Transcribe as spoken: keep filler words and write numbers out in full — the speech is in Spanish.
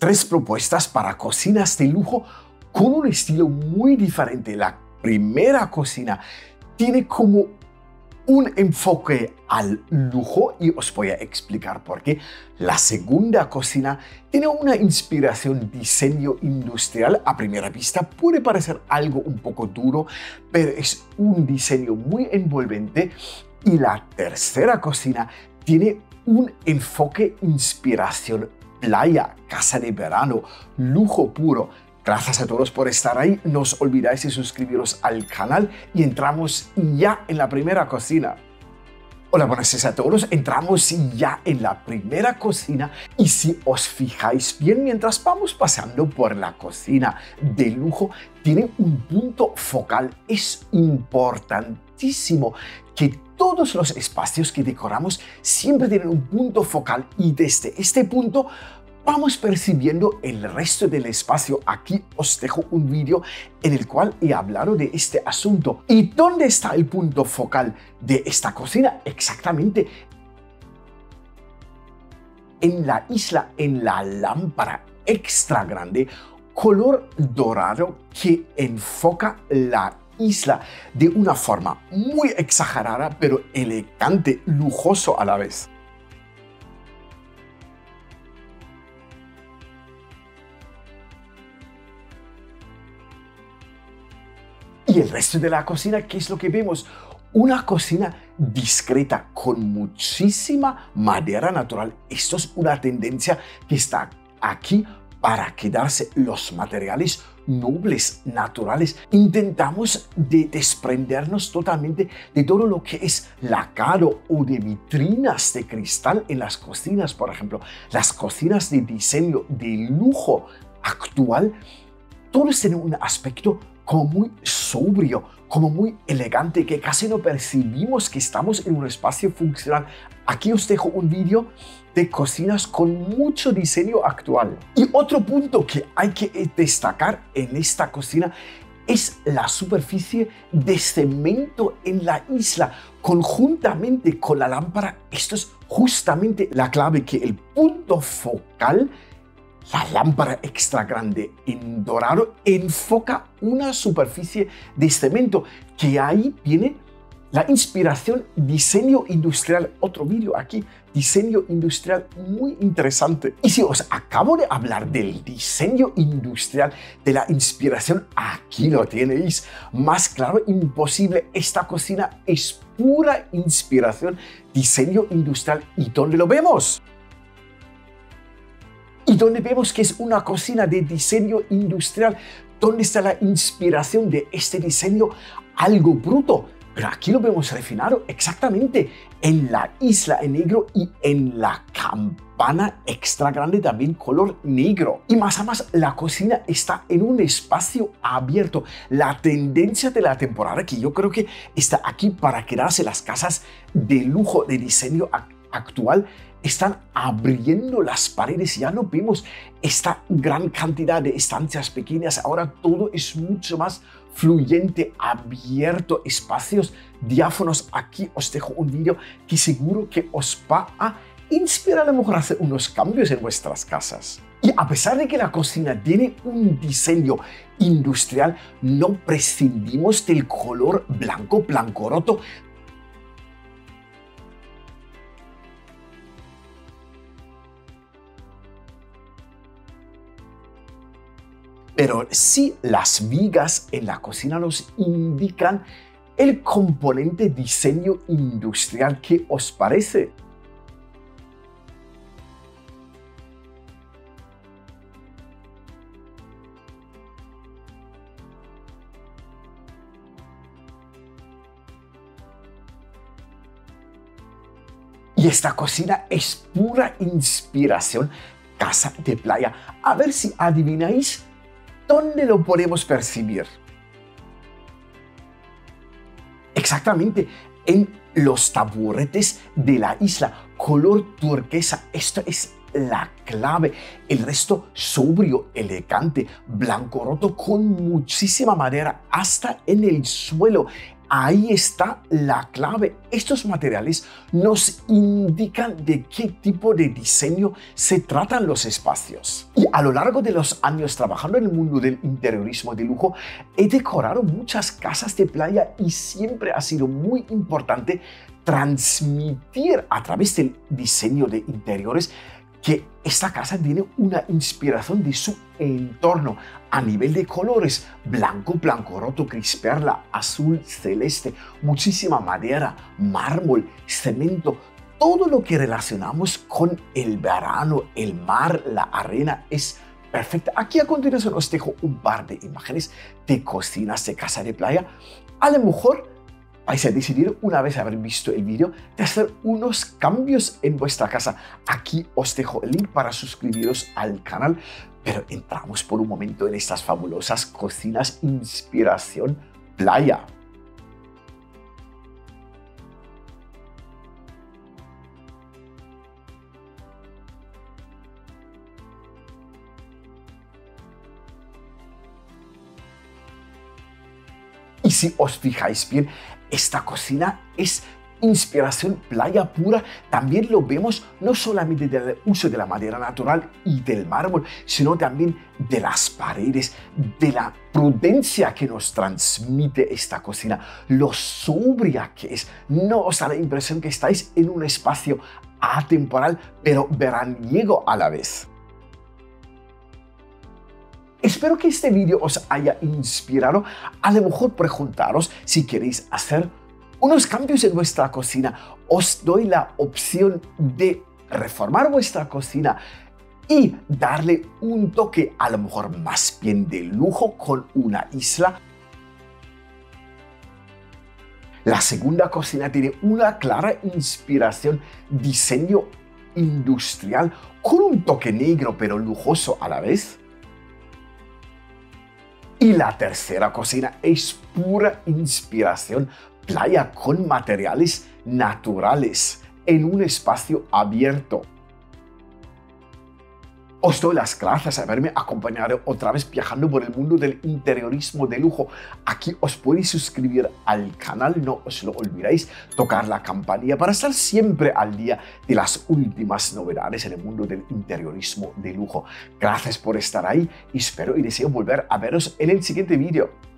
tres propuestas para cocinas de lujo con un estilo muy diferente. La primera cocina tiene como un enfoque al lujo y os voy a explicar por qué. La segunda cocina tiene una inspiración diseño industrial. A primera vista puede parecer algo un poco duro, pero es un diseño muy envolvente. Y la tercera cocina tiene un enfoque inspiración playa, casa de verano, lujo puro. Gracias a todos por estar ahí. No os olvidáis de suscribiros al canal y entramos ya en la primera cocina. Hola, buenas noches a todos. Entramos ya en la primera cocina y si os fijáis bien, mientras vamos pasando por la cocina de lujo, tiene un punto focal. Es importantísimo que todos los espacios que decoramos siempre tienen un punto focal y desde este punto vamos percibiendo el resto del espacio. Aquí os dejo un vídeo en el cual he hablado de este asunto. ¿Y dónde está el punto focal de esta cocina? Exactamente en la isla, en la lámpara extra grande, color dorado que enfoca la isla de una forma muy exagerada, pero elegante, lujoso a la vez. Y el resto de la cocina, ¿qué es lo que vemos? Una cocina discreta con muchísima madera natural. Esto es una tendencia que está aquí para quedarse. Los materiales nobles, naturales. Intentamos de desprendernos totalmente de todo lo que es lacado o de vitrinas de cristal en las cocinas, por ejemplo. Las cocinas de diseño de lujo actual, todos tienen un aspecto como muy sobrio, como muy elegante, que casi no percibimos que estamos en un espacio funcional. Aquí os dejo un vídeo de cocinas con mucho diseño actual. Y otro punto que hay que destacar en esta cocina es la superficie de cemento en la isla, conjuntamente con la lámpara. Esto es justamente la clave, que el punto focal, la lámpara extra grande en dorado, enfoca una superficie de cemento, que ahí viene la inspiración diseño industrial. Otro vídeo aquí, diseño industrial, muy interesante. Y si os acabo de hablar del diseño industrial, de la inspiración, aquí lo tenéis. Más claro, imposible. Esta cocina es pura inspiración, diseño industrial. ¿Y dónde lo vemos? Y donde vemos que es una cocina de diseño industrial, ¿dónde está la inspiración de este diseño? Algo bruto, pero aquí lo vemos refinado exactamente en la isla en negro y en la campana extra grande también color negro. Y más a más, la cocina está en un espacio abierto. La tendencia de la temporada, que yo creo que está aquí para quedarse, las casas de lujo de diseño actual, están abriendo las paredes. Ya no vemos esta gran cantidad de estancias pequeñas. Ahora todo es mucho más fluyente, abierto, espacios diáfanos. Aquí os dejo un vídeo que seguro que os va a inspirar a lo mejor a hacer unos cambios en vuestras casas. Y a pesar de que la cocina tiene un diseño industrial, no prescindimos del color blanco, blancoroto. Pero sí, las vigas en la cocina nos indican el componente diseño industrial. ¿Qué os parece? Y esta cocina es pura inspiración, casa de playa. A ver si adivináis dónde lo podemos percibir. Exactamente en los taburetes de la isla, color turquesa. Esto es la clave. El resto sobrio, elegante, blanco roto con muchísima madera hasta en el suelo. ahí está la clave. Estos materiales nos indican de qué tipo de diseño se tratan los espacios. Y a lo largo de los años trabajando en el mundo del interiorismo de lujo, he decorado muchas casas de playa y siempre ha sido muy importante transmitir a través del diseño de interiores que esta casa tiene una inspiración de su entorno a nivel de colores: blanco, blanco roto, gris perla, azul, celeste, muchísima madera, mármol, cemento. Todo lo que relacionamos con el verano, el mar, la arena es perfecta. Aquí a continuación os dejo un par de imágenes de cocinas de casa de playa. A lo mejor vais a decidir, una vez haber visto el vídeo, de hacer unos cambios en vuestra casa. Aquí os dejo el link para suscribiros al canal, pero entramos por un momento en estas fabulosas cocinas inspiración playa. Y si os fijáis bien, esta cocina es inspiración playa pura. También lo vemos no solamente del uso de la madera natural y del mármol, sino también de las paredes, de la prudencia que nos transmite esta cocina, lo sobria que es. No os da la impresión que estáis en un espacio atemporal, pero veraniego a la vez. Espero que este vídeo os haya inspirado. A lo mejor preguntaros si queréis hacer unos cambios en vuestra cocina. Os doy la opción de reformar vuestra cocina y darle un toque a lo mejor más bien de lujo con una isla. La segunda cocina tiene una clara inspiración diseño industrial con un toque negro pero lujoso a la vez. Y la tercera cocina es pura inspiración playa con materiales naturales en un espacio abierto. Os doy las gracias por haberme acompañado otra vez viajando por el mundo del interiorismo de lujo. Aquí os podéis suscribir al canal, no os lo olvidéis, tocar la campanilla para estar siempre al día de las últimas novedades en el mundo del interiorismo de lujo. Gracias por estar ahí y espero y deseo volver a veros en el siguiente vídeo.